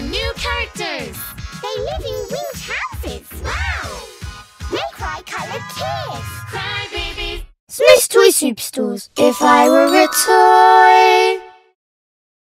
new characters. They live in winged houses. Wow! They cry coloured tears. Cry babies. Smyths Toy Superstores. If I were a toy.